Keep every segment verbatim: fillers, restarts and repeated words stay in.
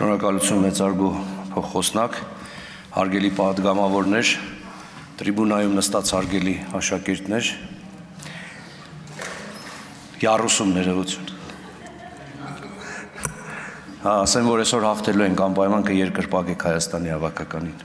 Շնորհակալություն մեծարգո փոխոսնակ, հարգելի պատգամավորներ, տրիբունայում նստած հարգելի աշակերտներ, յառուսում ներողություն։ Հա, ասեմ, որ այսօր հաղթելու ենք անպայման կերկրպագեք Հայաստանի հավաքականին։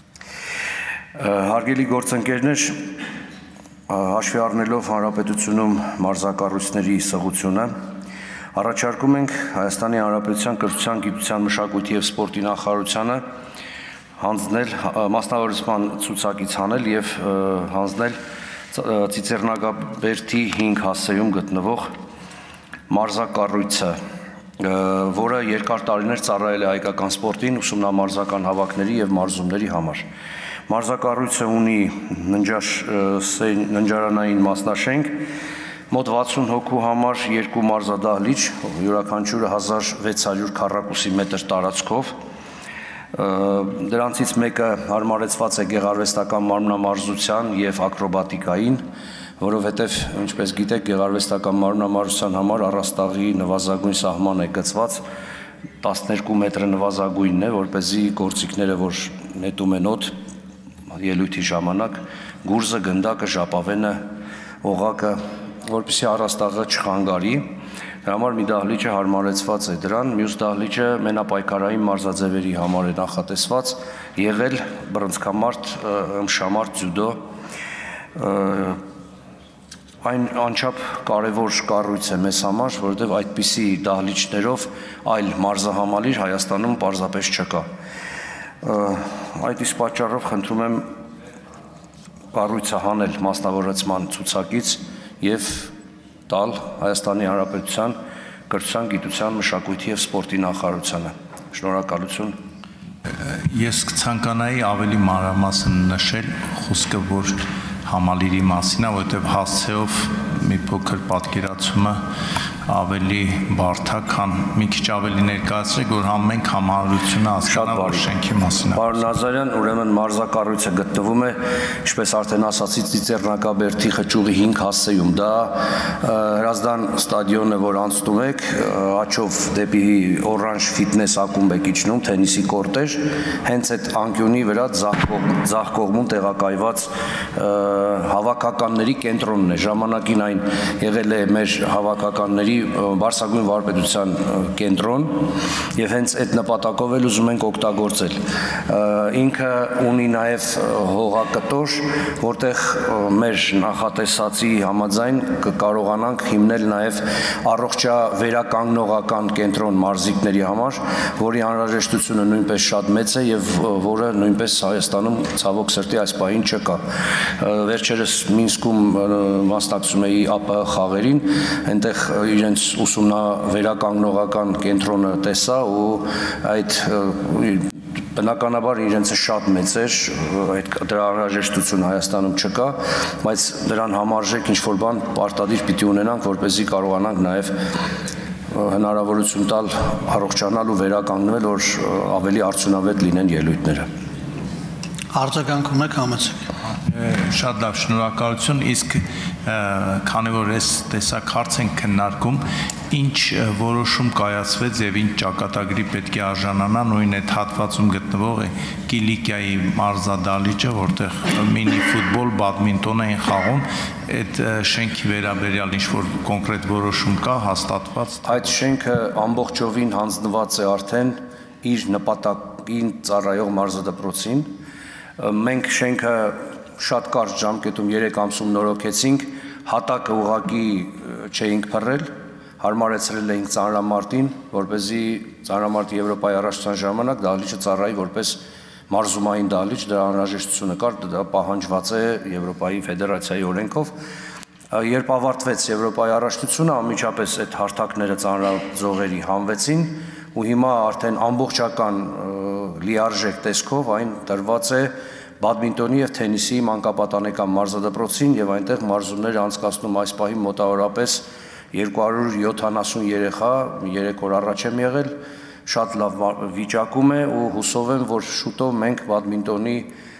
Հարգելի գործընկերներ, հաշվի առնելով հանրապետությունում մարզակառույցների սղությունը, առաջարկում ենք Հայաստանի Հանրապետության կրթության, գիտության, մշակույթի և սպորտի նախարարությանը հանձնել մասնավորեցման ցուցակից հանել և հանձնել Ծիծեռնագաբերդի հինգ հասցեում գտնվող մարզակառույցը, որը երկար տարիներ ծառայել է հայկական սպորտին, ուսումնամարզական հավաքների և մարզումների համար։ Մարզակառույցը ունի ննջարանային մասնաշենք, մոտ վաթսուն հոգու համար երկու մարզադահլիճ, յուրաքանչյուրը հազար վեց հարյուր քառակուսի մետր տարածքով, դրանցից մեկը հարմարեցված է գեղարվեստական մարմնամարզության և ակրոբատիկային, որովհետև, ինչպես գիտեք, գեղարվեստական մարմնամարզության համար առաստաղի նվազագույն սահման է գծված, տասներկու մետրը նվազագույնն է, որպեսզի գործիքները, որ նետում են օդ ելույթի ժամանակ, գուրզը, գնդակը, ժապավենը, օղակը, որպեսզի առաստաղը չխանգարի, դրա համար մի դահլիճը հարմարեցված է դրան, մյուս դահլիճը մենապայքարային մարզաձևերի համար է նախատեսված, եղել բռնցքամարտ, ըմբշամարտ, ձյուդո, այն անչափ կարևոր կառույց է մեզ համար, որովհետև այդպիսի դահլիճներով այլ մարզահամալիր Հայաստանում պարզապես չկա։ Այդ իսկ պատճառով խնդրում եմ կառույցը հանել մասնավորեցման ցուցակից և տալ Հայաստանի Հանրապետության կրթության, գիտության, մշակույթի և սպորտի նախարարությանը։ Շնորհակալություն։ Ես կցանկանայի ավելի մանրամասն նշել խոսքը, որ համալիրի մասին է, որովհետև հասցեով մի փոքր պատկերացումը ավելի բարդ է, քան մի քիչ ավելի ներկայացրեք, որ համ մենք համառությունը հասկանա, որ շենքի մասին է։ Պարոն Նազարյան, ուրեմն մարզակառույցը գտնվում է, ինչպես արդեն ասացի, Ծիծեռնագաբերդի խճուղի հինգ հասցեում, դա Հրազդան ստադիոնը, որ անցնում եք, աչով դեպի օրանժ ֆիթնես ակումբ եք իջնում, թենիսի կորտեր, հենց այդ անկյունի վրա ձախ կողմում տեղակայված հավաքականների կենտրոնն է, ժամանակին այն եղել է մեր հավաքականների Բարսագույն վարպետության կենտրոն և հենց այդ նպատակով էլ ուզում ենք օգտագործել։ Ինքը ունի նաև հողակտոր, որտեղ մեր նախատեսածի համաձայն կկարողանանք հիմնել նաև առողջավերականգնողական կենտրոն մարզիկների համար, որի անհրաժեշտությունը նույնպես շատ մեծ է և որը նույնպես Հայաստանում ցավոք սրտի այս պահին չկա։ Վերջերս Մինսկում մասնակցում էի ԱՊՀ խաղերին, այնտեղ իրենց ուսումնավերականգնողական կենտրոնը տեսա ու այդ բնականաբար իրենցը շատ մեծ էր, դրա անհրաժեշտություն Հայաստանում չկա, բայց դրան համարժեք ինչ-որ բան պարտադիր պիտի ունենանք, որպեսզի կարողանանք նաև հնարավորություն տալ առողջանալ ու վերականգնվել, որ ավելի արդյունավետ լինեն ելույթները։ Արձագանքում եք, համեցեք։ Շատ լավ, շնորհակալություն, իսկ քանի որ այս տեսակ հարց ենք քննարկում, ինչ որոշում կայացվեց և ինչ ճակատագրի պետք է արժանանա նույն այդ հատվածում գտնվող է Կիլիկիայի մարզադահլիճը, որտեղ մինի ֆուտբոլ, բադմինտոն էին խաղում, այդ շենքի վերաբերյալ ինչ-որ կոնկրետ որոշում կա հաստատված։ Այդ շենքը ամբողջովին հանձնված է արդեն իր նպատակին ծառայող մարզադպրոցին։ Մենք շենքը շատ կարճ ժամկետում երեք ամսում նորոգեցինք, հատակը ուղղակի չէինք փռել, հարմարեցրել էինք ծանրամարտին, որպեսզի ծանրամարտի Եվրոպայի առաջնության ժամանակ դահլիճը ծառայի որպես մարզումային դահլիճ, դրա անհրաժեշտությունը կար, դա պահանջված է Եվրոպայի ֆեդերացիայի օրենքով։ Երբ ավարտվեց Եվրոպայի առաջնությունը, անմիջապես այդ հարթակները ծանրաձողերի հանվեցին ու հիմա արդեն ամբողջական լիարժեք տեսքով այն տրված է բադմինտոնի և թենիսի մանկապատանեկան մարզադպրոցին և այնտեղ մարզումներ անցկացնում այս պահին մոտավորապես երկու հարյուր յոթանասուն երեխա, երեք օր առաջ եմ եղել, շատ լավ վիճակում է ու հուսով եմ, որ շուտով մենք բադմինտոնի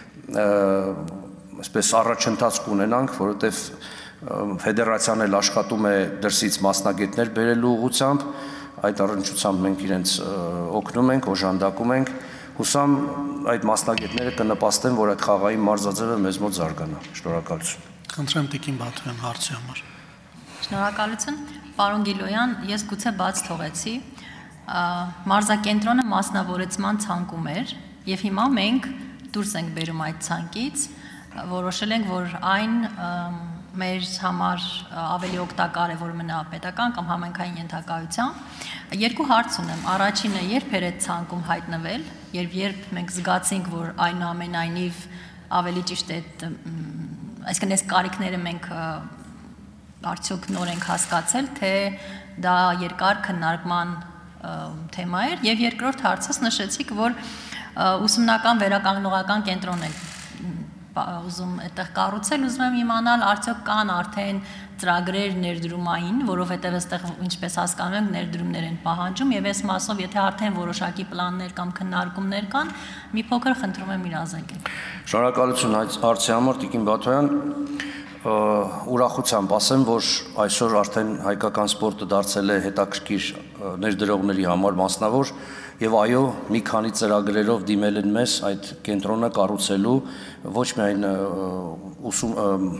այսպես առաջընթաց կունենանք, որովհետև ֆեդերացիան էլ աշխատում է դրսից մասնագետներ բերելու ուղղությամբ, այդ առնչությամբ մենք իրենց օգնում ենք, օժանդակում ենք, հուսամ այդ մասնագետները կնպաստեն, որ այդ խաղային մարզաձևը մեզ մոտ զարգանա։ Շնորհակալություն։ Խնդրեմ Տիկին Բաթոյան հարցի համար։ Շնորհակալություն, պարոն Գիլոյան, ես գուցե բաց թողեցի, մարզակենտրոնը մասնավորեցման ցանկում էր եւ հիմա մենք դուրս ենք բերում այդ ցանկից, որոշել ենք, որ այն մեր համար ավելի օգտակար է, որ մնա պետական կամ համայնքային ենթակայությամբ։ Երկու հարց ունեմ, առաջինը երբ էր այդ ցանկում հայտնվել, երբ երբ մենք զգացինք, որ այնուամենայնիվ ավելի ճիշտ է, այսինքն այս կարիքները մենք արդյոք նոր ենք հասկացել, թե դա երկար քննարկման թեմա էր, եւ երկրորդ հարցս նշեցիք, որ ուսումնական վերականգնողական կենտրոն եք ուզում այդտեղ կառուցել, ուզում եմ իմանալ, արդյոք կան արդեն ծրագրեր ներդրումային, որովհետև այստեղ ինչպես հասկանում ենք ներդրումներ են պահանջում եւ այս մասով եթե արդեն որոշակի պլաններ կամ քննարկումներ կան, մի փոքր խնդրում եմ իրազեկել։ Շնորհակալություն այդ հարցի համար, Տիկին Բաթոյան, ուրախությամբ ասեմ, որ այսօր արդեն հայկական սպորտը դարձել է հետաքրքիր ներդրողների համար մասնավոր եւ այո, մի քանի ծրագրերով դիմել են մեզ այդ կենտրոնը կառուցելու ոչ միայն ուսում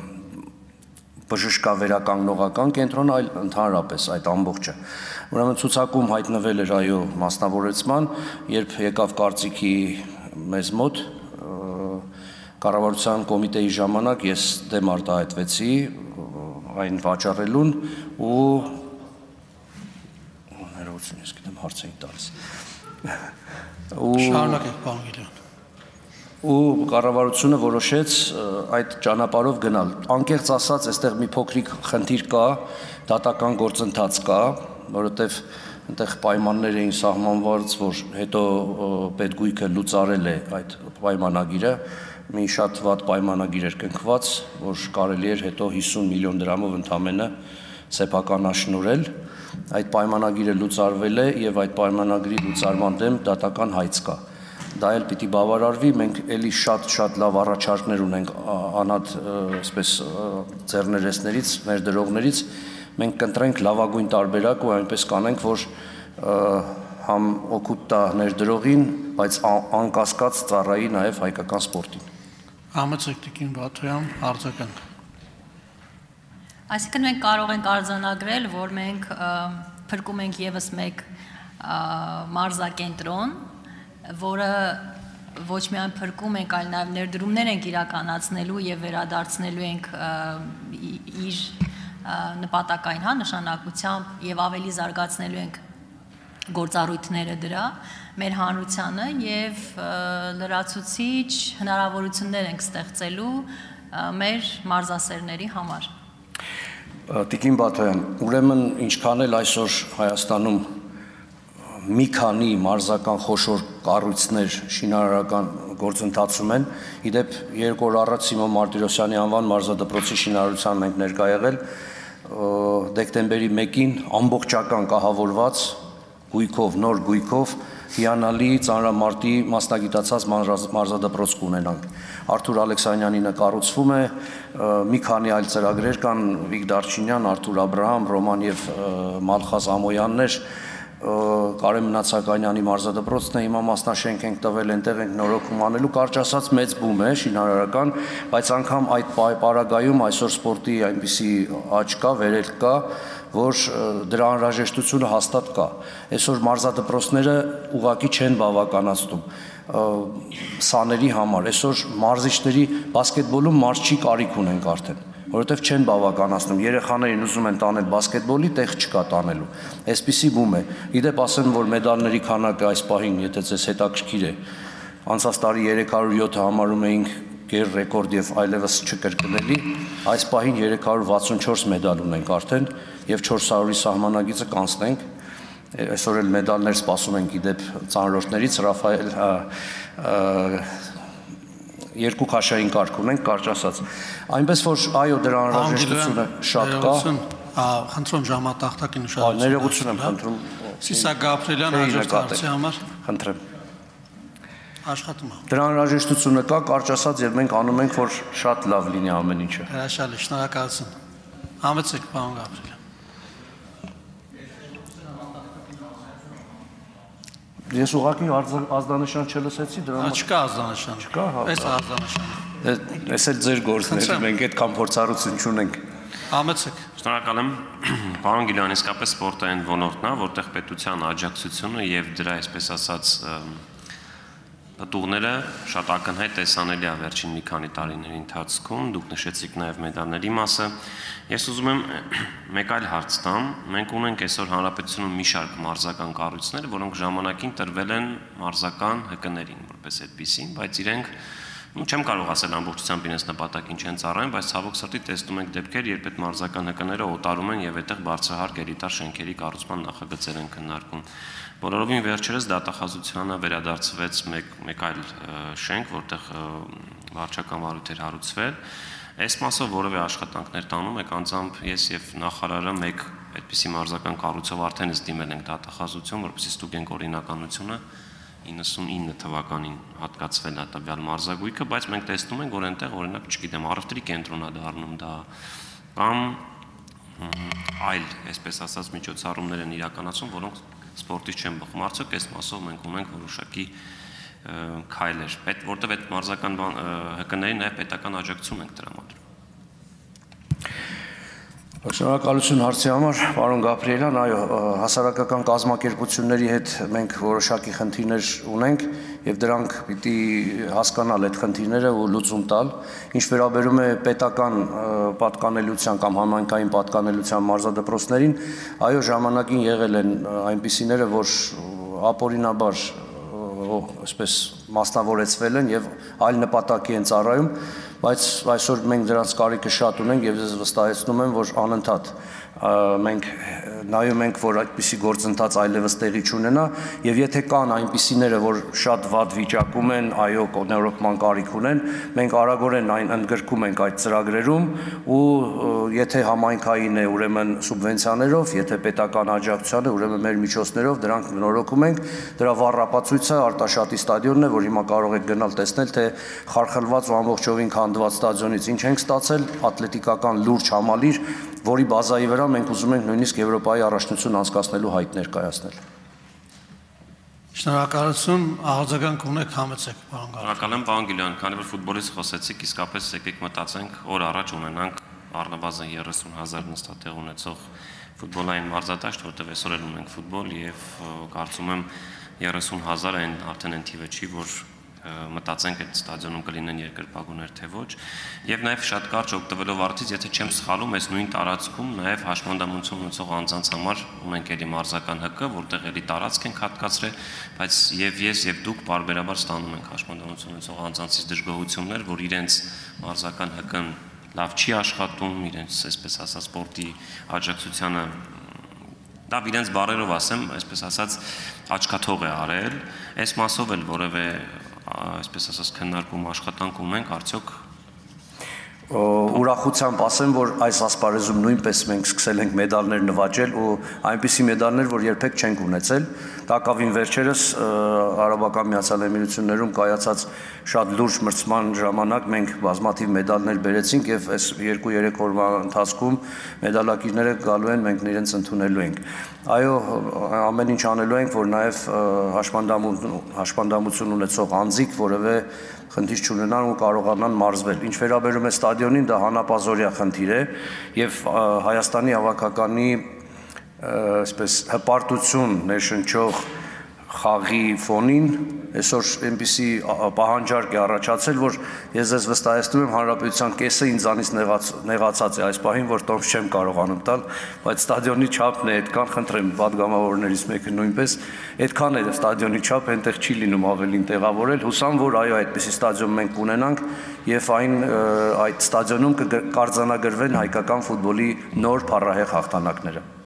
բժշկավերականգնողական կենտրոնը, այլ ընդհանրապես այդ ամբողջը։ Ուրեմն ցուցակում հայտնվել էր այո մասնավորեցման, երբ եկավ կարծիքի մեզ մոտ կառավարության կոմիտեի ժամանակ ես դեմ արտահայտվեցի այն վաճառելուն ու ներողություն, ես գիտեմ հարց էի տալիս։ Շարունակեք, պարոն Գիլոյան։ Ու կառավարությունը որոշեց այդ ճանապարհով գնալ։ Անկեղծ ասած, այստեղ մի փոքրիկ խնդիր կա, դատական գործընթաց կա, որովհետև այնտեղ պայմաններ էին սահմանված, որ հետո պետգույքը լուծարել է այդ պայմանագիրը, մի շատ վատ պայմանագիր էր կնքված, որ կարելի էր հետո հիսուն միլիոն դրամով ընդամենը սեփականաշնորհել։ Այդ պայմանագիրը լուծարվել է եւ այդ պայմանագրի լուծարման դեմ դատական հայց կա։ Դա էլ պիտի բավարարվի, մենք էլի շատ-շատ լավ առաջարկներ ունենք անհատ այսպես ձեռներեցներից, ներդրողներից, մենք կընտրենք լավագույն տարբերակ ու այնպես կանենք, որ համ օգուտ տա ներդրողին, բայց անկասկած ծառայի նաեւ հայկական սպորտին։ Համեցեք Տիկին Բաթոյան, արձագանք։ Այսինքն մենք կարող ենք արձանագրել, որ մենք փրկում ենք եւս մեկ մարզակենտրոն, որը ոչ միայն փրկում ենք, այլ նաեւ ներդրումներ ենք իրականացնելու եւ վերադարձնելու ենք իր նպատակային հա նշանակությամբ եւ ավելի զարգացնելու ենք գործառույթները դրա մեր հանրությանը եւ լրացուցիչ հնարավորություններ ենք ստեղծելու մեր մարզասերների համար։ Տիկին Բաթոյան, ուրեմն ինչքան էլ այսօր Հայաստանում մի քանի մարզական խոշոր կառույցներ շինարարական գործընթացում են, իդեպ երկու օր առաջ Սիմոն Մարտիրոսյանի անվան մարզադպրոցի շինարարության մենք ներկա եղել, դեկտեմբերի մեկին ամբողջական կահավորված գույքով, նոր գույքով հիանալի ծանրամարտի մասնագիտացած մարզադպրոց կունենանք։ Արթուր Ալեքսանյանը կառուցվում է, մի քանի այլ ծրագրեր կան, Վիկ Դարչինյան, Արթուր Աբրահամ, Ռոման եւ Մալխազ Ամոյաններ, Կարեն Մնացականյանի մարզադպրոցն է, հիմա մասնաշենք ենք տվել, այնտեղ ենք նորոգում անելու, կարճ ասած մեծ բում է շինարարական, բայց անգամ այդ պարագայում այսօր սպորտի այնպիսի աճ կա, վերելք կա, որ դրա անհրաժեշտությունը հաստատ կա։ Այսօր մարզադպրոցները ուղղակի չեն բավականացնում սաների համար, այսօր մարզիչների բասկետբոլում մարզչի կարիք ունենք արդեն, որովհետև չեն բավականացնում, երեխաներին ուզում են տանել բասկետբոլի, տեղ չկա տանելու, այսպիսի բում է։ Իդեպ ասեմ, որ մեդալների քանակը այս պահին, եթե ձեզ հետաքրքիր է, անցած տարի երեք հարյուր յոթը համարում էինք գեր ռեկորդ եւ այլևս չկրկնելի, այս պահին երեք հարյուր վաթսունչորս մեդալ ունենք արդեն եւ չորս հարյուրի սահմանագիծը կանցնենք։ Այսօր էլ մեդալներ սպասում ենք իդեպ ծանրորդներից, Ռաֆայել երկու քաշային կարգ ունենք, կարճ ասած։ Այնպես որ այո, դրա անհրաժեշտությունը շատ կա։ Խնդրում ժամատախտակին ուշադրություն։ Ներողություն եմ խնդրում։ Սիսակ Գաբրելյան հաջորդ հարցի համար։ Խնդրեմ։ Աշխատում է։ Դրա անհրաժեշտությունը կա, կարճ ասած, եւ մենք անում ենք, որ շատ լավ լինի ամեն ինչը։ Հրաշալի, շնորհակալություն։ Համեցեք, պարոն Գաբրելյան։ Ես ուղղակի ազդանշան չլսեցի դրա համար։ Չկա ազդանշան։ Չկա, հա։ Այս ազդանշանը։ Էս էլ ձեր գործն է, մենք այդքան փորձառություն չունենք։ Համեցեք։ Շնորհակալ եմ, պարոն Գիլյան, իսկապես սպորտային ոլորտն է, որտեղ պետության աջակցությունը եւ դրա, այսպես ասած, պատուղները շատ ակնհայտ տեսանելի է վերջին մի քանի տարիների ընթացքում, դուք նշեցիք նաև մեդալների մասը։ Ես ուզում եմ մեկ այլ հարց տամ։ Մենք ունենք այսօր հանրապետությունում մի շարք մարզական կառույցներ, որոնք ժամանակին տրվել են մարզական հ-ներին, որպես այդպեսին, բայց իրենք ու չեմ կարող ասել ամբողջությամբ իրենց նպատակին չեն ծառայում, բայց ցավոք սրտի տեսնում ենք դեպքեր, երբ այդ մարզական հ-ները օտարում են եւ այդտեղ բարձրահարկ էլիտար շենքերի կառուցման նախագծեր են քննարկում։ Բոլորովին վերջերս դատախազությանը վերադարձվեց մեկ մեկ այլ շենք, որտեղ վարչական վարույթ էր հարուցվել։ Այս մասով որևէ աշխատանքներ տանում եք, անձամբ ես եւ նախարարը մեկ այդպիսի մարզական կառույցով արդեն իսկ դիմել ենք դատախազություն, որպեսզի ստուգենք օրինականությունը իննսունինը թվականին հատկացվել է տվյալ մարզագույքը, բայց մենք տեսնում ենք, որ այնտեղ օրինակ, չգիտեմ, առևտրի կենտրոն է դառնում դա կամ այլ, այսպես ասած, միջոցառումներ են իրականացում, որոնք սպորտից չեն բխում։ Արդյոք այս մասով մենք ունենք որոշակի քայլեր, որտեղ այդ մարզական հ-ներին նաև պետական աջակցություն ենք տրամադրում։ Շնորհակալություն հարցի համար, պարոն Գաբրիելյան, այո, հասարակական կազմակերպությունների հետ մենք որոշակի խնդիրներ ունենք եւ դրանք պիտի հասկանալ այդ խնդիրները ու լուծում տալ։ Ինչ վերաբերում է պետական պատկանելիության կամ համայնքային պատկանելիության մարզադպրոցներին, այո, ժամանակին եղել են այնպիսիները, որ ապօրինաբար այսպես մասնավորեցվել են եւ այլ նպատակի են ծառայում, բայց այսօր մենք դրանց կարիքը շատ ունենք եւ ես վստահեցնում եմ, որ անընդհատ մենք նայում ենք, որ այդպիսի գործընթաց այլևս տեղի չունենա եւ եթե կան այնպիսիները, որ շատ վատ վիճակում են, այո, կողմնորոշման կարիք ունեն, մենք արագորեն այն ընդգրկում ենք այդ ծրագրերում ու եթե համայնքային է, ուրեմն սուբվենցիաներով, եթե պետական աջակցության է, ուրեմն մեր միջոցներով դրանք նորոգում ենք։ Դրա վառ ապացույցը Արտաշատի ստադիոնն է, որ հիմա կարող եք գնալ տեսնել, թե խարխլված ու ամբողջովին քանդված ստադիոնից ինչ ենք ստացել, ատլետիկական լուրջ համալիր, որի բազայի վրա մենք ուզում ենք նույնիսկ Եվրոպայի առաջնություն անցկացնելու հայտ ներկայացնել։ Շնորհակալություն, արձագանք ունեք, համեցեք, պարոն Գաբրիելյան։ Շնորհակալ եմ, պարոն Գիլյան, քանի որ ֆուտբոլից խոսեցիք, իսկապես եկեք մտածենք, օր առաջ ունենանք առնվազն երեսուն հազար նստատեղ ունեցող ֆուտբոլային մարզադաշտ, որտեղ այսօր էլ ունենք ֆուտբոլ եւ կարծում եմ երեսուն հազար այն արդեն այն թիվը չի, որ մտածենք այդ ստադիոնում կլինեն երկրպագուներ թե ոչ եւ նաեւ շատ կարճ օգտվելով արդից, եթե չեմ սխալում, այս նույն տարածքում նաեւ հաշմանդամություն ունեցող անձանց համար ունենք էլի մարզական հ-ը, որտեղ էլի տարածք ենք հատկացրել, բայց եւ ես եւ դուք բարբերաբար ստանում ենք հաշմանդամություն ունեցող անձանցից դժգոհություններ, որ իրենց մարզական հ-ն լավ չի աշխատում, իրենց այսպես ասած սպորտի աջակցությանը դա իրենց բարերով ասեմ, այսպես ասած աչքաթող է արել, այս մասով էլ որևէ այսպես ասած քննարկում աշխատանք ունենք, արդյոք ուրախությամբ ասեմ, որ այս ասպարեզում նույնպես մենք սկսել ենք մեդալներ նվաճել ու այնպիսի մեդալներ, որ երբեք չենք ունեցել։ Տակավին վերջերս Արաբական Միացյալ Էմիրություններում կայացած շատ լուրջ մրցման ժամանակ մենք բազմաթիվ մեդալներ բերեցինք եւ այս երկու-երեք օրվա ընթացքում մեդալակիրները գալու են, մենք իրենց ընդունելու ենք։ Այո, ամեն ինչ անելու ենք, որ նաեւ հաշմանդամություն ունեցող անձիկ որևէ խնդիր չունենան ու կարողանան մարզվել։ Ինչ վերաբերում է ստադիոնին, դա հանապազորյա խնդիր է եւ Հայաստանի հավաքականի այսպես հպարտություն ներշնչող խաղի ֆոնին այսօր այնպիսի պահանջարկ է առաջացել, որ ես ձեզ վստահեցնում եմ, հանրապետության կեսը ինձանից նեղացած է այս պահին, որ տոմս չեմ կարողանում տալ, բայց ստադիոնի չափն է այդքան, խնդրեմ պատգամավորներից մեկը նույնպես, այդքան է ստադիոնի չափ, այնտեղ չի լինում ավելին տեղավորել, հուսամ, որ այո, այդպիսի ստադիոն մենք կունենանք եւ այն այդ ստադիոնում կկարձանագրվեն հայկական ֆուտբոլի նոր փառահեղ հաղթանակները։